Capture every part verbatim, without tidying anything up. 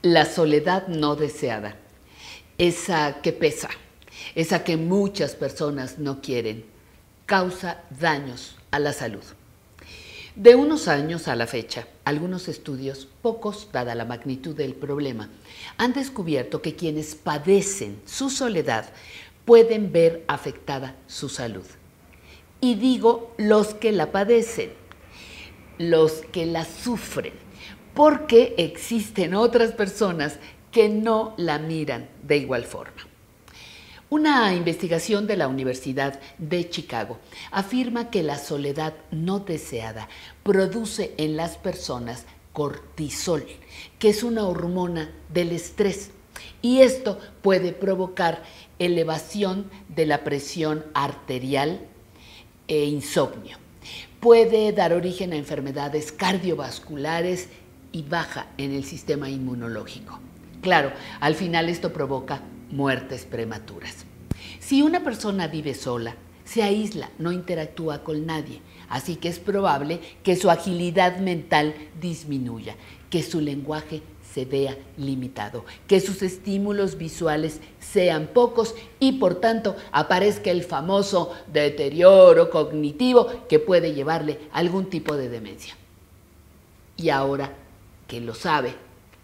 La soledad no deseada, esa que pesa, esa que muchas personas no quieren, causa daños a la salud. De unos años a la fecha, algunos estudios, pocos dada la magnitud del problema, han descubierto que quienes padecen su soledad pueden ver afectada su salud. Y digo los que la padecen, los que la sufren, porque existen otras personas que no la miran de igual forma. Una investigación de la Universidad de Chicago afirma que la soledad no deseada produce en las personas cortisol, que es una hormona del estrés, y esto puede provocar elevación de la presión arterial e insomnio. Puede dar origen a enfermedades cardiovasculares y baja en el sistema inmunológico. Claro, al final esto provoca muertes prematuras. Si una persona vive sola, se aísla, no interactúa con nadie, así que es probable que su agilidad mental disminuya, que su lenguaje se vea limitado, que sus estímulos visuales sean pocos y por tanto aparezca el famoso deterioro cognitivo que puede llevarle a algún tipo de demencia. Y ahora que lo sabe,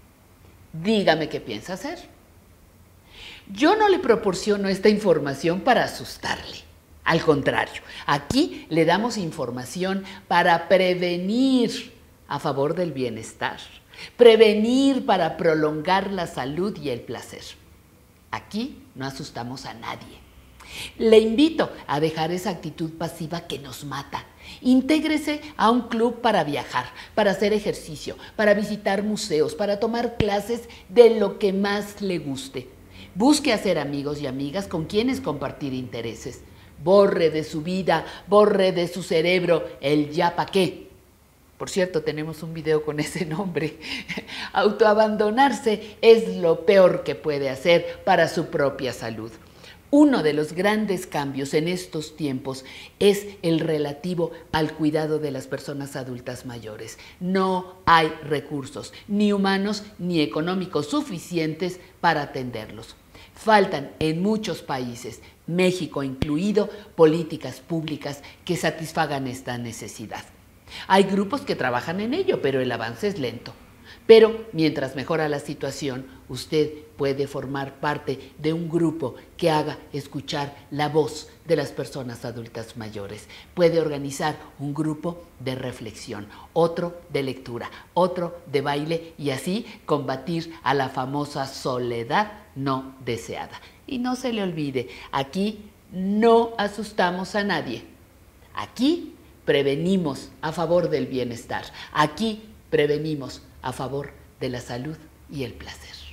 dígame qué piensa hacer. Yo no le proporciono esta información para asustarle. Al contrario, aquí le damos información para prevenir a favor del bienestar, prevenir para prolongar la salud y el placer. Aquí no asustamos a nadie. Le invito a dejar esa actitud pasiva que nos mata. Intégrese a un club para viajar, para hacer ejercicio, para visitar museos, para tomar clases de lo que más le guste. Busque hacer amigos y amigas con quienes compartir intereses. Borre de su vida, borre de su cerebro el ya pa' qué. Por cierto, tenemos un video con ese nombre. Autoabandonarse es lo peor que puede hacer para su propia salud. Uno de los grandes cambios en estos tiempos es el relativo al cuidado de las personas adultas mayores. No hay recursos, ni humanos ni económicos suficientes para atenderlos. Faltan en muchos países, México incluido, políticas públicas que satisfagan esta necesidad. Hay grupos que trabajan en ello, pero el avance es lento. Pero mientras mejora la situación, usted puede formar parte de un grupo que haga escuchar la voz de las personas adultas mayores. Puede organizar un grupo de reflexión, otro de lectura, otro de baile y así combatir a la famosa soledad no deseada. Y no se le olvide, aquí no asustamos a nadie. Aquí prevenimos a favor del bienestar. Aquí prevenimos a favor de la salud y el placer.